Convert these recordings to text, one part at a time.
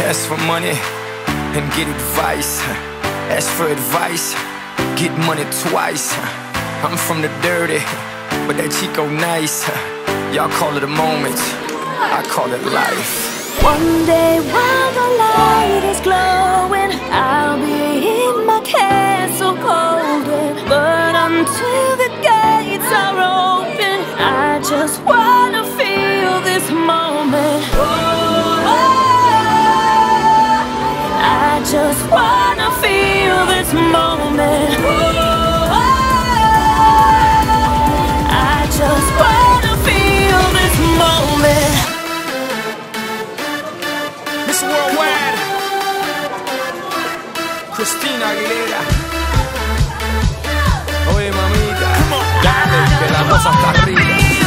Ask for money and get advice. Ask for advice, get money twice. I'm from the dirty, but that Chico nice. Y'all call it a moment, I call it life. One day while the light is glowing, I'll be in my castle golden. But until the gates are open, I just wanna feel this moment. I just wanna feel this moment. I just wanna feel this moment. Miss Worldwide, Christina Aguilera. Oye mamita, dale, que la cosa está arriba.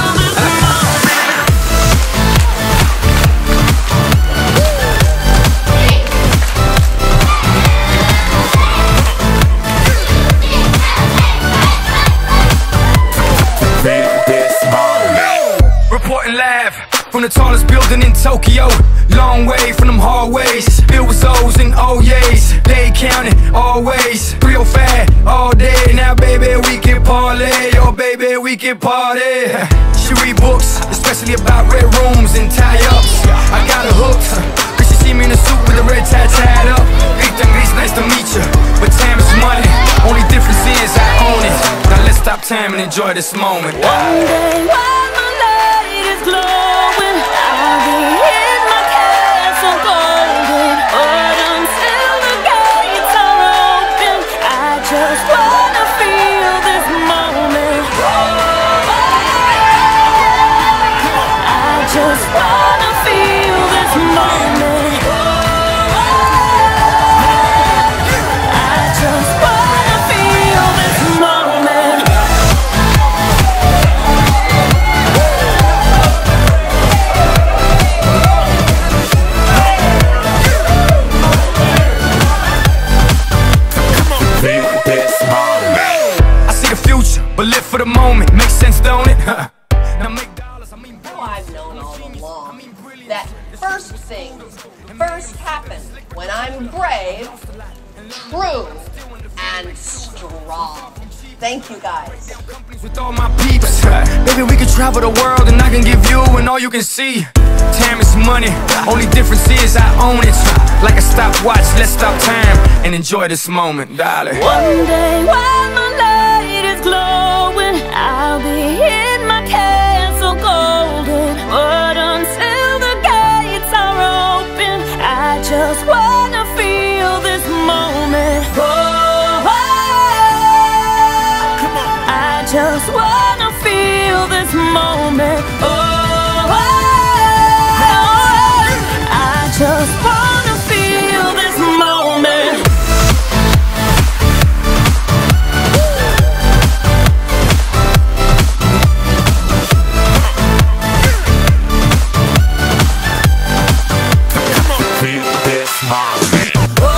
Reporting live from the tallest building in Tokyo. Long way from them hallways, filled with O's and O's. They counting always, 305 all day. Now baby we can parlay, oh baby we can party. She read books, especially about red rooms and tie-ups. I got her hooked, cause she see me in a suit with a red tie tied up. Gris, nice to meet you, but time is money. Only difference is I own it. Now let's stop time and enjoy this moment. One day while the light is glowing, I'll be in my castle golden. But until the gates are open, I just wanna feel this moment. I just wanna feel this moment. I just wanna feel this moment. I see the future, but live for the moment. Makes sense, don't it? Now make dollars, I mean. Oh, I've known all along that first things first happen when I'm brave, true, and strong. Thank you guys. With all my peeps, baby, we can travel the world and I can give you and all you can see. Time is money, only difference is I own it. Like a stopwatch, let's stop time and enjoy this moment, darling. One day while the light is glowing, I'll be in my castle golden. But until the gates are open, I just wanna feel this moment. I just wanna feel this moment. I just wanna feel this moment. Feel this moment.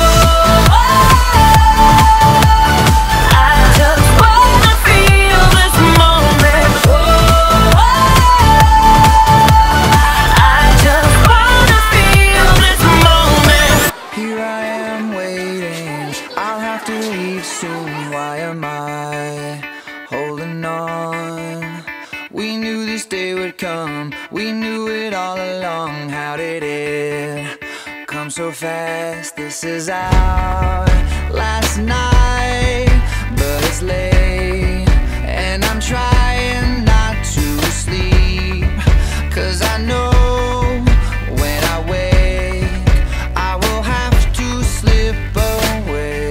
Soon, why am I holding on? We knew this day would come, we knew it all along. How did it come so fast? This is our last night, but it's late, and I'm trying not to sleep, 'cause I know when I wake I will have to slip away.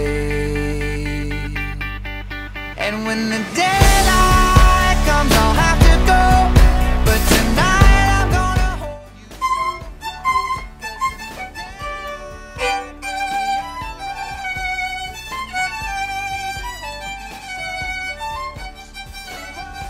And when the daylight comes, I'll have to go. But tonight I'm gonna hold you.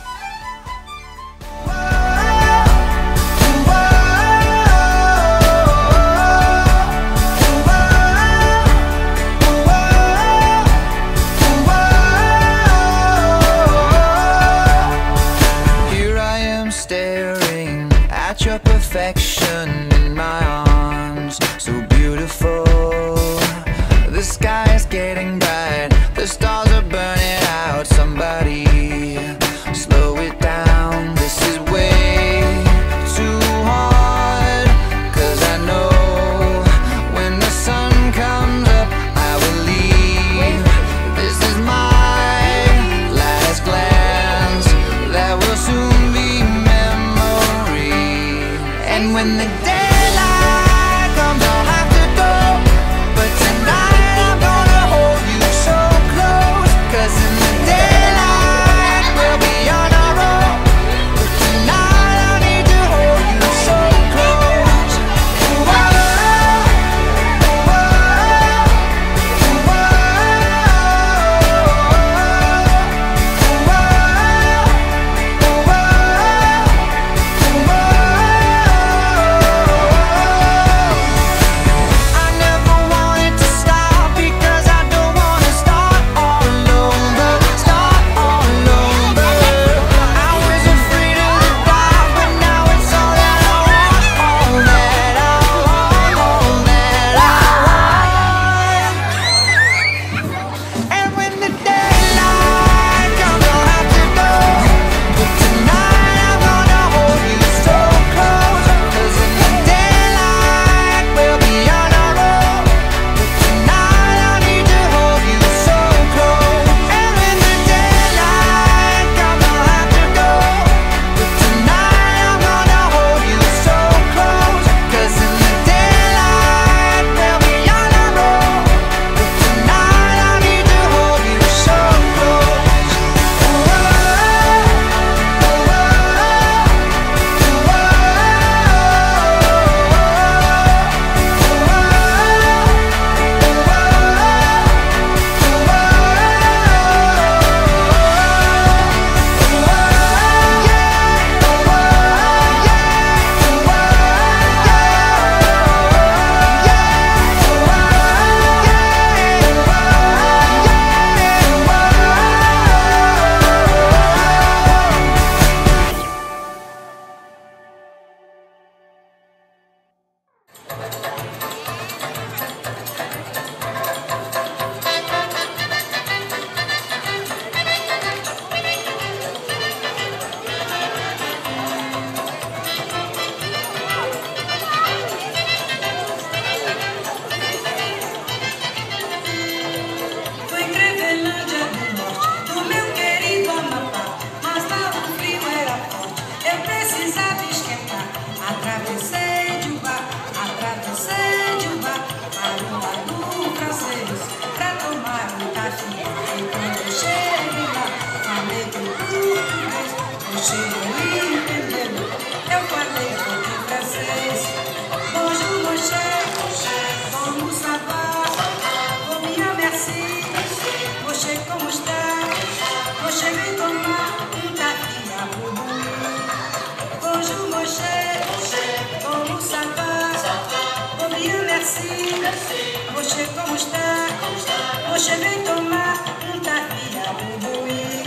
Você como está? Você vem tomar um tapia bubuí.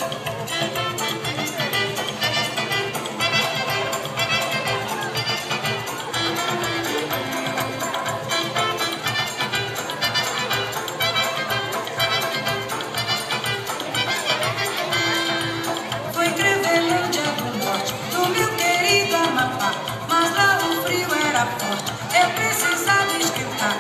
Foi Crevelândia do Norte, do meu querido Amapá, mas lá o frio era forte, eu precisava esquentar.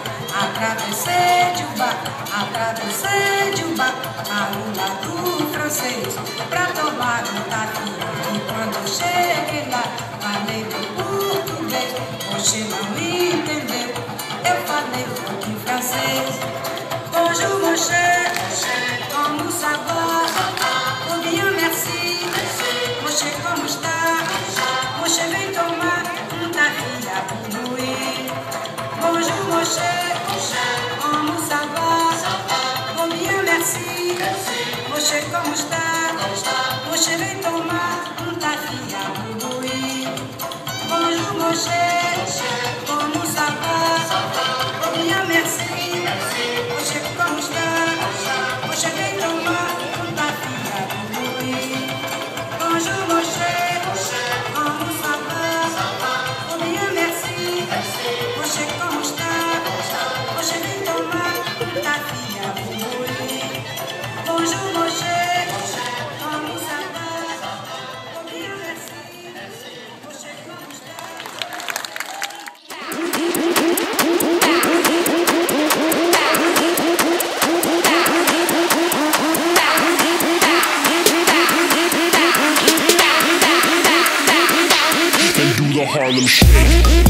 Atravessei de um bar para o lado francês pra tomar um tapia. E quando eu cheguei lá, falei do português. Você não entendeu, eu falei um pouquinho francês. Bonjour mon cher, como ça va? Ou bien merci. Você como está? Você vem tomar um tapia bubuí. Bonjour mon cher, como ça va? Ou bien merci. Você como está? Você vem tomar um tapia bubuí. Bonjour mon cher, como ça va? Ou bien merci. Você como está? Você vem tomar um tapia bubuí. Bonjour mon cher, como ça va? Ou bien merci. Você como está? Você vem tomar um tapia bubuí. Bonjour mon cher, como ça va? Ou bien merci. Você como está? And do the Harlem Shake.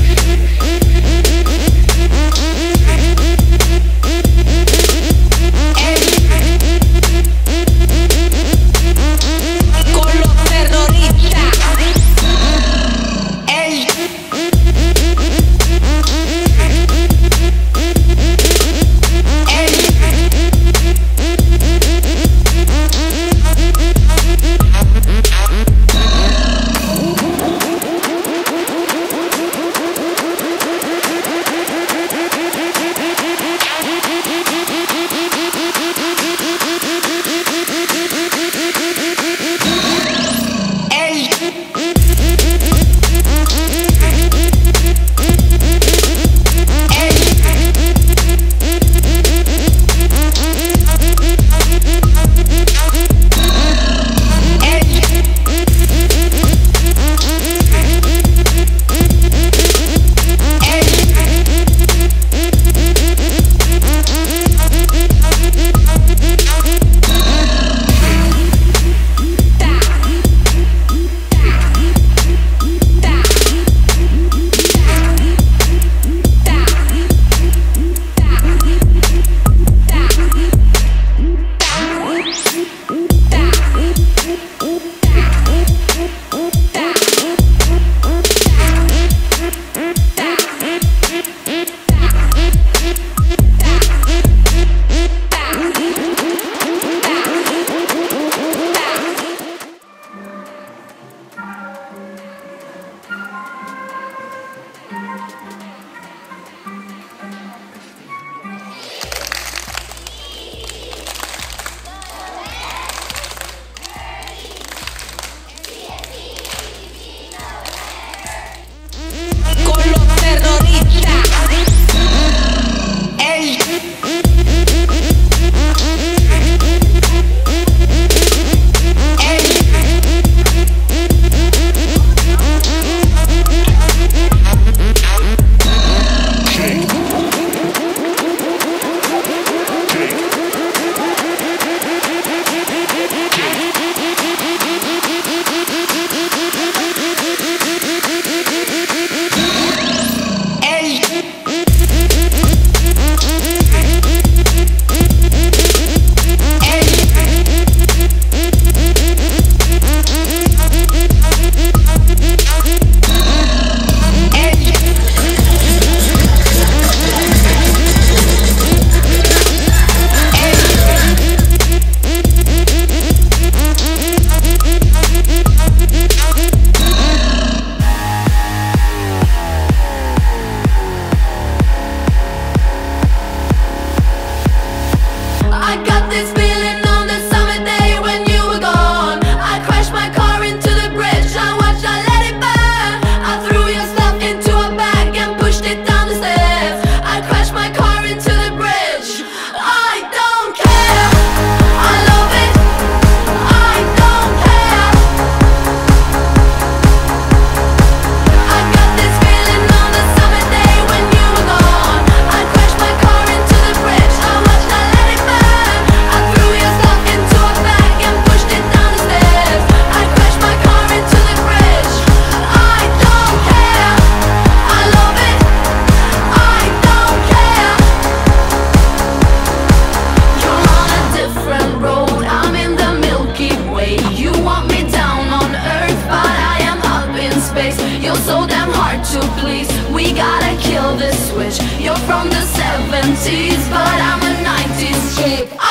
You're from the 70s, but I'm a 90s chick.